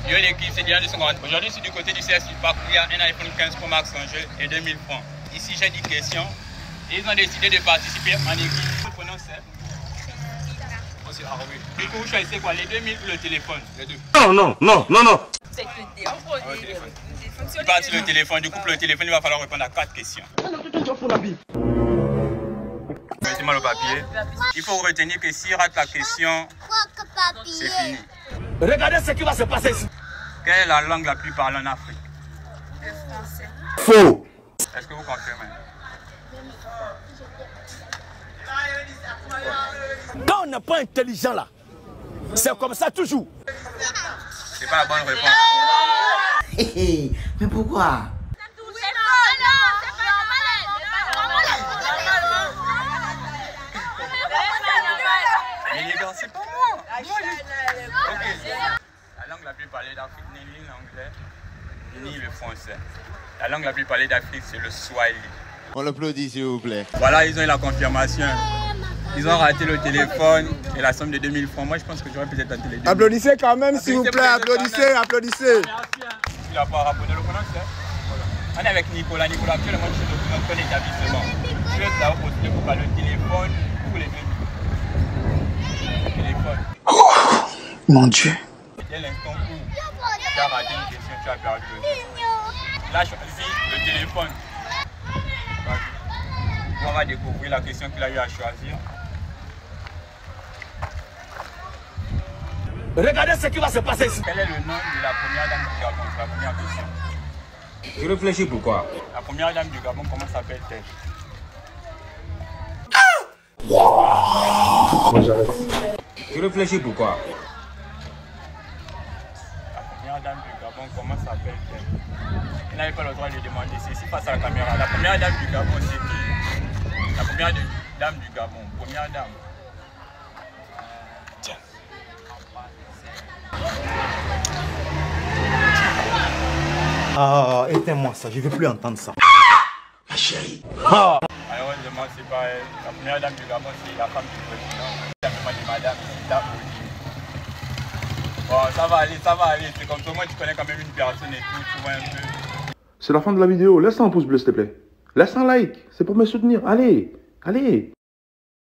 Yo l'équipe, c'est Diane de Seconde. Aujourd'hui, c'est du côté du CS Park. Il y a un iPhone 15 Pro Max en jeu et 2000 francs. Ici, j'ai 10 questions. Ils ont décidé de participer en équipe. Votre prénom c'est Du coup, vous choisissez quoi? Les 2000 ou le téléphone? Les deux. Non. C'est le téléphone. Il part sur le téléphone. Du coup, pour le téléphone, il va falloir répondre à 4 questions. Mettez-moi le papier. Il faut retenir que s'il rate la question, c'est fini. Regardez ce qui va se passer ici. Quelle est la langue la plus parlée en Afrique? Le français. Faux. Est-ce que vous confirmez? Quand on n'est pas intelligent là, c'est comme ça toujours. C'est pas la bonne réponse. Mais pourquoi? Mais les gars, c'est pas moi. Ok. La langue la plus parlée d'Afrique n'est ni l'anglais, ni le français. La langue la plus parlée d'Afrique, c'est le Swahili. On l'applaudit s'il vous plaît. Voilà, ils ont eu la confirmation. Ils ont raté le téléphone et la somme de 2000 francs. Moi, je pense que j'aurais peut-être raté les deux. Applaudissez quand même s'il vous plaît, applaudissez. Il n'a pas rapporté le prénom, c'est voilà. On est avec Nicolas. Nicolas, actuellement, je suis dans notre établissement. Je vais savoir poster pour le téléphone ou les deux. Le téléphone. Oh, mon Dieu. C'était l'instant où tu as raté une question, tu as perdu le téléphone. Là, choisi le téléphone. On va découvrir la question qu'il a eu à choisir. Regardez ce qui va se passer ici. Quel est le nom de la première dame du Gabon? C'est la première question. Tu réfléchis pourquoi? La première dame du Gabon, comment s'appelle-t-elle? Tu réfléchis pourquoi? La première dame du Gabon, comment s'appelle-t-elle? Vous n'avez pas le droit de le demander, c'est ici face à la caméra. La première dame du Gabon, c'est qui? La première dame du Gabon, première dame. Tiens. Ah, éteins-moi ça, je ne veux plus entendre ça. Ma chérie. Malheureusement, c'est pas elle. La première dame du Gabon, c'est la femme du président. Simplement dit madame, c'est la Bon, ça va aller. C'est comme toi, moi, tu connais quand même une personne et tout, tu vois un peu. C'est la fin de la vidéo. Laisse un pouce bleu, s'il te plaît. Laisse un like. C'est pour me soutenir. Allez.